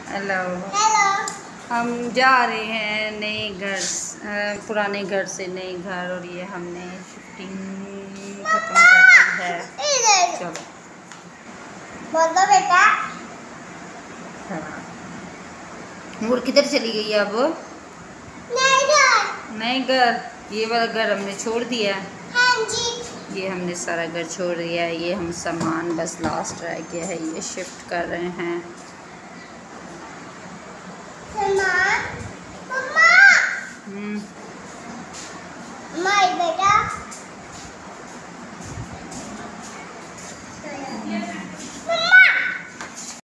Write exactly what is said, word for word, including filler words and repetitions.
Hello. हम जा रहे हैं नए घर, पुराने घर से नए घर, और ये हमने शिफ्टिंग खत्म कर दी है। चलो बोलो बेटा। नूर किधर चली गई अब? नए घर। नए घर, ये वाला घर हमने छोड़ दिया। हाँ जी। ये हमने सारा घर छोड़ दिया है। ये हम सामान बस लास्ट रह गया है, ये शिफ्ट कर रहे हैं।